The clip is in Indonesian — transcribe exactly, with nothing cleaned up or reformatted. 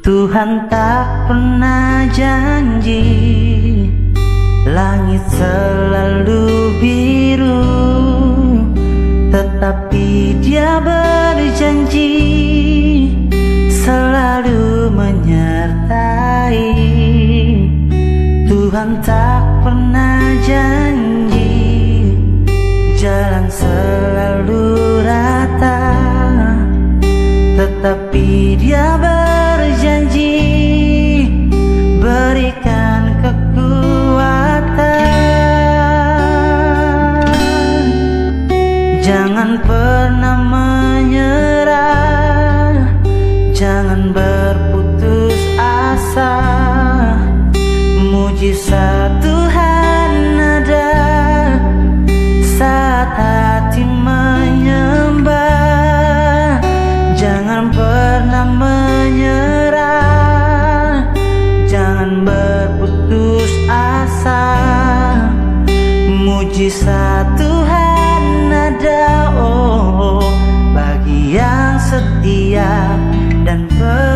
Tuhan tak pernah janji langit selalu biru, tetapi Dia berjanji selalu menyertai. Tuhan tak pernah janji jalan selalu rata, tetapi Dia berjanji berikan kekuatan. Jangan pernah menyerah, jangan berputus asa. Mujizat Tuhan ada saat hati menyembah. Jangan pernah menyerah, jangan berputus asa. Mujizat Tuhan ada, oh, bagi yang setia dan ber